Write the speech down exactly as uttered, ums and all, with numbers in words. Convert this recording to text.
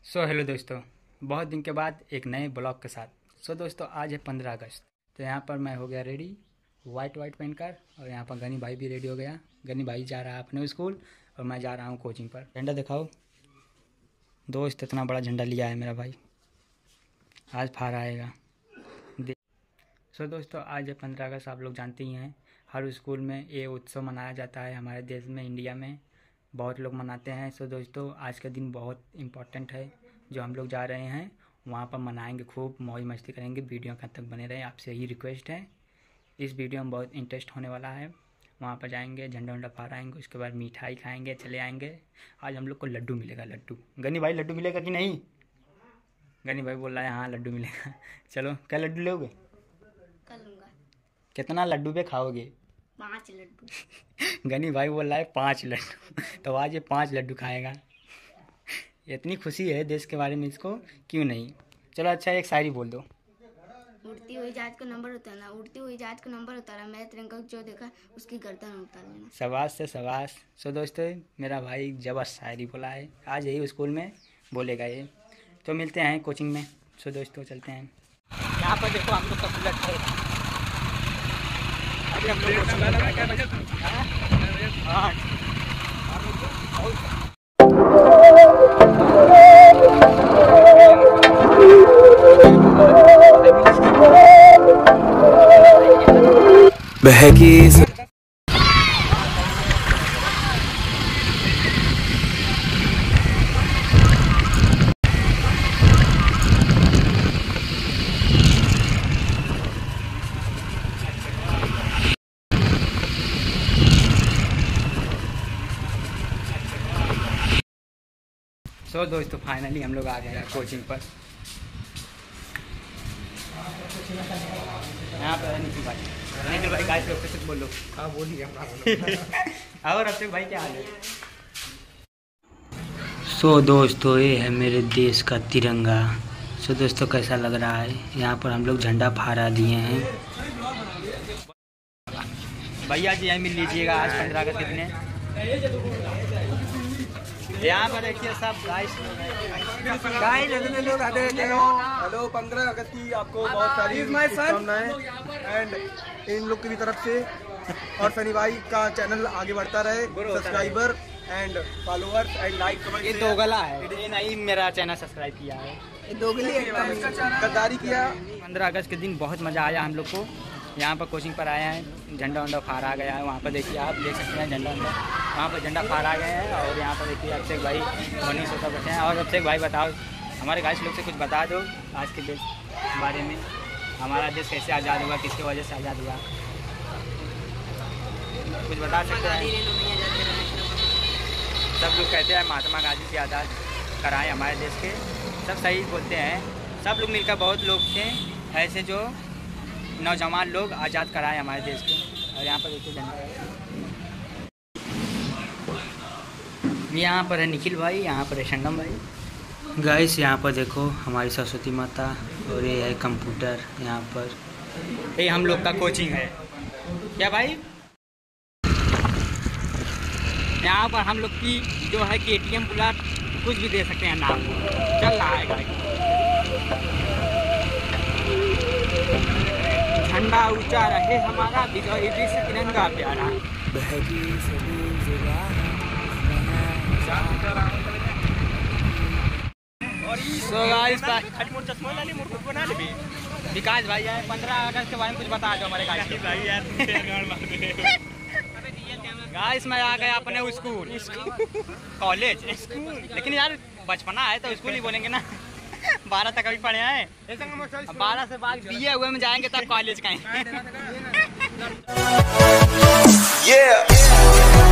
So hello दोस्तों, बहुत दिन के बाद एक नए ब्लॉग के साथ। सो so, दोस्तों आज है पंद्रह अगस्त। तो यहाँ पर मैं हो गया रेडी वाइट वाइट पहनकर, और यहाँ पर गनी भाई भी रेडी हो गया। गनी भाई जा रहा है अपने स्कूल और मैं जा रहा हूँ कोचिंग पर। झंडा दिखाओ दोस्त, इतना बड़ा झंडा लिया है मेरा भाई, आज फहरा आएगा। सो so, दोस्तों आज है पंद्रह अगस्त। आप लोग जानते ही हैं हर स्कूल में ये उत्सव मनाया जाता है। हमारे देश में, इंडिया में बहुत लोग मनाते हैं। सो so, दोस्तों आज का दिन बहुत इम्पोर्टेंट है जो हम लोग जा रहे हैं वहाँ पर मनाएंगे, खूब मौज मस्ती करेंगे। वीडियो का तक बने रहे, आपसे यही रिक्वेस्ट है। इस वीडियो में बहुत इंटरेस्ट होने वाला है। वहाँ पर जाएंगे, झंडा वंडा फहराएंगे, उसके बाद मिठाई खाएंगे, चले आएंगे। आज हम लोग को लड्डू मिलेगा। लड्डू गनी भाई, लड्डू मिलेगा कि नहीं? गनी भाई बोल रहा है हाँ लड्डू मिलेगा। चलो, क्या लड्डू लोगे? कितना लड्डू पे खाओगे? पाँच लड्डू। गनी भाई बोल रहा है पाँच लड्डू। तो आज ये पाँच लड्डू खाएगा। इतनी खुशी है देश के बारे में, इसको क्यों नहीं। चलो अच्छा एक शायरी बोल दो। उड़ती हुई जहाज का नंबर उतारना, उड़ती हुई जहाज का नंबर उतारा, मैंने तिरंगा जो देखा उसकी गर्दन उतार लेना। शबाश से शबाश। सो दोस्तों मेरा भाई जबरदस्त शायरी बोला है, आज यही स्कूल में बोलेगा ये। तो मिलते हैं कोचिंग में। सो दोस्तों चलते हैं। यहाँ पर देखो हम लोग का बुलेट है। अभी हम लोग हाँ बहकी सो so, दोस्तों फाइनली हम लोग आ गए हैं कोचिंग पर। यहाँ पर निखिल भाई, निखिल भाई गाइस लोग से बोलो। हाँ बोलिए। और अभिषेक भाई क्या हाल है? सो so, दोस्तों ये है मेरे देश का तिरंगा। सो so, दोस्तों कैसा लग रहा है? यहाँ पर हम लोग झंडा फहरा दिए हैं। भैया जी यहाँ मिल लीजिएगा आज पंद्रह अगस्त के दिन। यहाँ पर देखिए सब गाइस गाइस लोग आते हैं। हेलो, पंद्रह अगस्त की आपको बहुत सारी शुभकामनाएं एंड इन लोग की तरफ से। और सनी भाई का चैनल आगे बढ़ता रहे, subscriber and followers and like comment. ये दोगला है, ये नहीं मेरा चैनल सब्सक्राइब किया है, ये दोगली गद्दारी किया। पंद्रह अगस्त के दिन बहुत मज़ा आया हम लोग को। यहाँ पर कोचिंग पर आया है, झंडा वंडा फहरा गया है। वहाँ पर देखिए, आप देख सकते हैं झंडा वंडा वहाँ पर झंडा फहरा गए हैं। और यहाँ पर देखिए अभिषेक भाई मनीष होता बैठे हैं। और अभिषेक भाई बताओ, हमारे गाइस लोग से कुछ बता दो आज के देश के बारे में। हमारा देश कैसे आज़ाद हुआ, किसकी वजह से आज़ाद हुआ, कुछ बता सकते हैं? सब लोग कहते हैं महात्मा गांधी से आज़ाद कराएं हमारे देश के, सब सही बोलते हैं। सब लोग मिलकर, बहुत लोग थे ऐसे जो नौजवान लोग आज़ाद कराए हमारे देश को। और यहाँ पर देखिए झंडा, यहाँ पर है निखिल भाई, यहाँ पर है संगम भाई। गाइस यहाँ पर देखो हमारी सरस्वती माता, और ये है कंप्यूटर। यहाँ पर ये हम लोग का कोचिंग है क्या भाई? यहाँ पर हम लोग की जो है कि एटीएम प्लस कुछ भी दे सकते हैं नाम, चल रहा है गाइस। झंडा ऊंचा रहे हमारा, विजय से तिरंगा प्यारा। So guys, विकास भाई है। पंद्रह अगस्त के बारे में कुछ बता दो हमारे गाइस गाइस मैं आ गया अपने स्कूल कॉलेज स्कूल, लेकिन यार बचपना है तो स्कूल ही बोलेंगे ना। बारह तक अभी पढ़े हैं, बारह से बाद बीए हुए में जाएंगे तब कॉलेज का।